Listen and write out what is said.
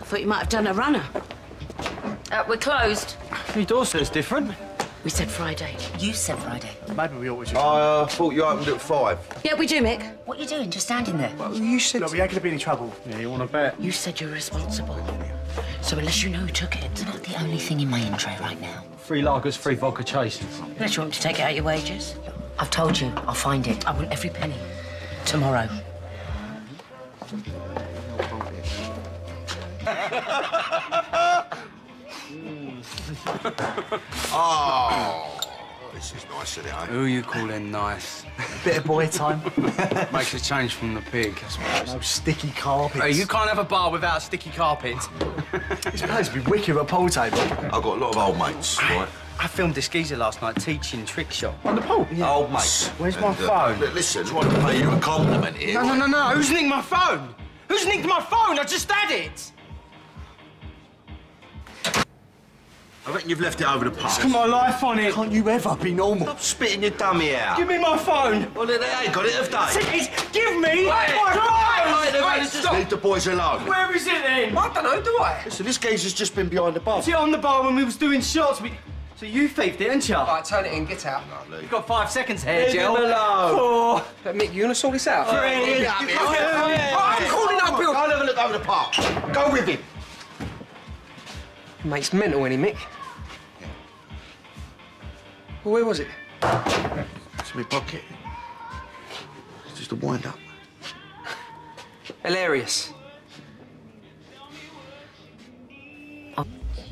thought you might have done a runner. We're closed. Your door says different. We said Friday. You said Friday. Maybe we ought to... I thought you opened at 5. Yeah, we do, Mick. What are you doing, just standing there? Well, you said... Look, we ain't gonna be in any trouble. Yeah, you want to bet? You said you're responsible. So unless you know who took it... Not the only thing in my in tray right now. 3 lagers, 3 vodka chasers. Unless you want me to take it out your wages. I've told you, I'll find it. I want every penny. Tomorrow. Oh, this is nice, isn't it, eh? Who you calling nice? Bit of boy time. Makes a change from the pig, I suppose. No sticky carpets. Hey, you can't have a bar without a sticky carpet. This place would be wicked at a pool table. I've got a lot of old mates, right? I filmed this geezer last night teaching trick shot. On the pool? Yeah. Old mates. Where's my phone? Listen, I want to pay you a compliment here. No. Who's nicked my phone? Who's nicked my phone? I just had it. I reckon you've left it over the pub. It's got my life on it. Can't you ever be normal? Stop spitting your dummy out. Give me my phone. Well, they ain't got it, have they? Give me my phone. Just leave the boys alone. Where is it then? I don't know, do I? Listen, this geezer's just been behind the bar. Was it on the bar when we was doing shots? So you thieved it, didn't you? Right, turn it in, get out. No, Lee. You've got 5 seconds here, Leave Jill. him alone. 4. But Mick, you gonna sort this out? 3. I'm calling up Bill. Go and have a look over the park. Go with him. Mate's mental, ain't he, Mick? Well, where was it? It's in my pocket. It's just a wind-up. Hilarious.